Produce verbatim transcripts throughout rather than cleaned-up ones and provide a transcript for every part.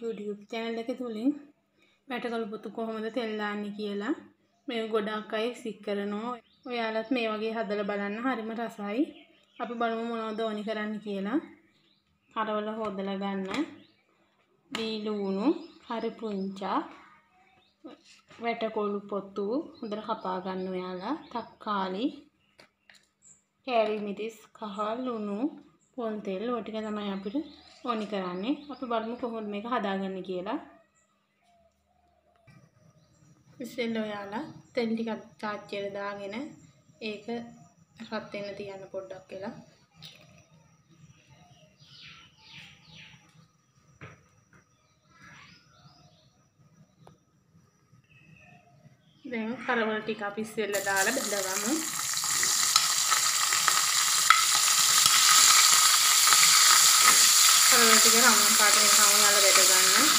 YouTube channel එක තුලින් වැටකළු පොතු කොහොමද තෙල් දාන්නේ කියලා මේ ගොඩක් අය සික් කරනවා. ඔයාලත් මේ වගේ හදලා බලන්න හරිම රසයි. අපි බලමු මොනවද ඕනි කරන්න කියලා. හරවල හොදලා ගන්න. බීලු උණු, හරි පුංචා, වැටකොළු පොතු හොඳට කපා ගන්න ඔයාලා. තක්කාලි, කෑලි මිරිස්, කහ ලුණු, පොල් තෙල් ඔය ටික තමයි අපිට ඕනි කරන්නේ. අපි බලමු කොහොමද මේක හදාගන්නේ කියලා. ඉතින් ඔයාලා තෙල් ටිකක් චාච්චියට දාගෙන ඒක රත් වෙන්න තියන්න පොඩ්ඩක් වෙලා. දැන් කරවල ටික අපි ඉස්සෙල්ලා දාලා බෙදගමු. කරවල ටික රවුම් පාට වෙනකම් ඔයාලා බෙද ගන්න.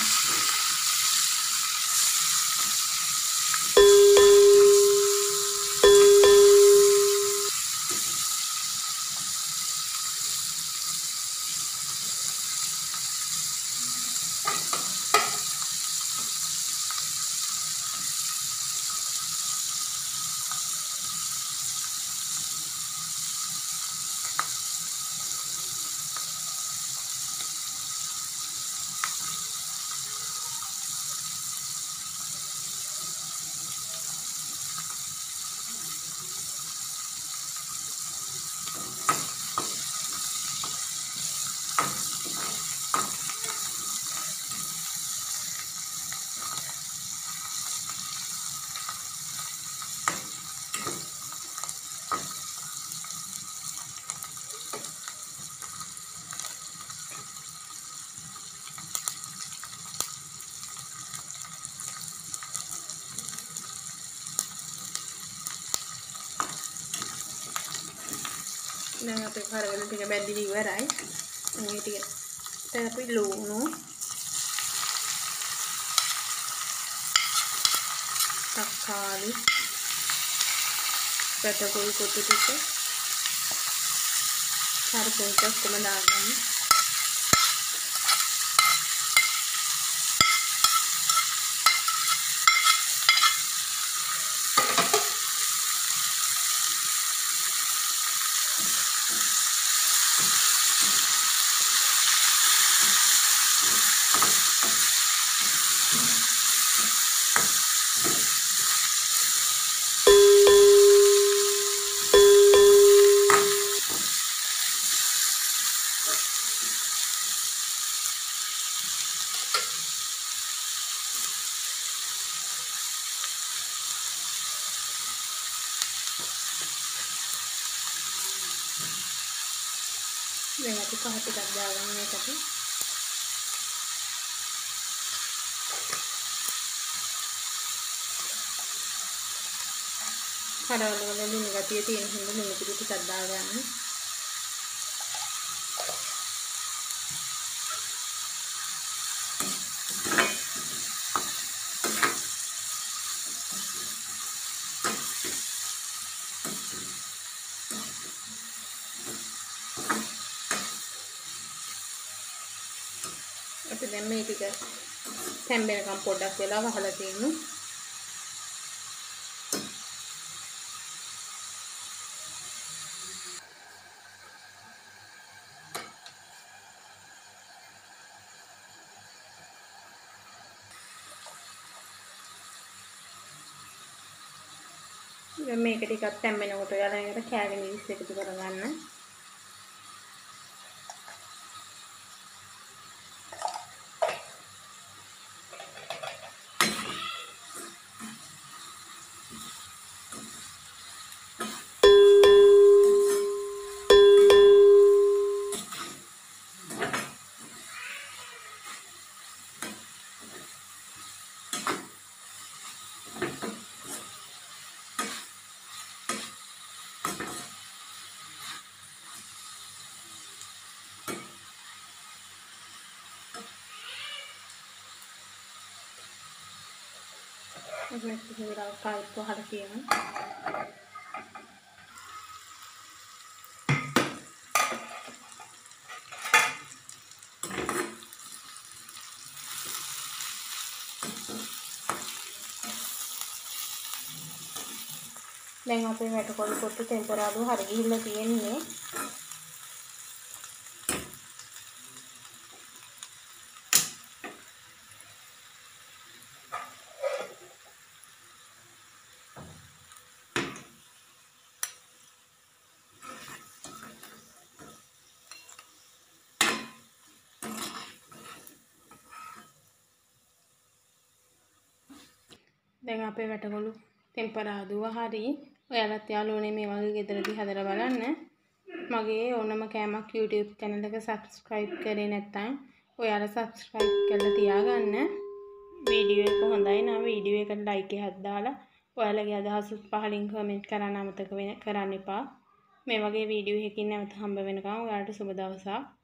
දැන් අපේ කරවල ටික බැඳිලි ඉවරයි. මේ ටික දැන් අපි ලුණු, තක්කාලි, වැටකොළු පොතු ටික හරි පොඩ්ඩක් ඔක්කොම දාගන්න. දැන් අපි කහ ටිකක් දාගන්න මේකට. කරවල වල ලුණු ගතිය තියෙන හින්දා ලුණු ටිකක් දාගන්න. අපි දැන් මේ ටික තැම්බෙනකම් පොඩ්ඩක් වෙලා වහලා තියෙමු. දැන් මේක ටිකක් තැම්බෙනකොට ඔයාලා ඒකට කෑලි මිරිස් එකතු කරගන්න. Agak kurang kali itu harusnya. දැන් අපේ වැටකොළු පොට්ටු ටෙම්පරාදුව හරි ගිහිල්ලා තියෙන්නේ. දැන් අපේ වැටකොළු ටෙම්පරාදුව හරි. ඔයාලත් යාළුවනේ මේ වගේ ගෙදරදී හදලා බලන්න. මගේ ඕනම කෑමක් YouTube channel එක subscribe කරේ නැත්නම් ඔයාලා subscribe කරලා තියාගන්න. වීඩියෝ එක හොඳයි නම් වීඩියෝ එකට like එකක් දාලා ඔයාලගේ අදහස් පහලින් comment කරන්න අමතක කරන්න එපා. මේ වගේ වීඩියෝ එකකින් නැවත හම්බ වෙනකම් ඔයාලට සුබ දවසක්.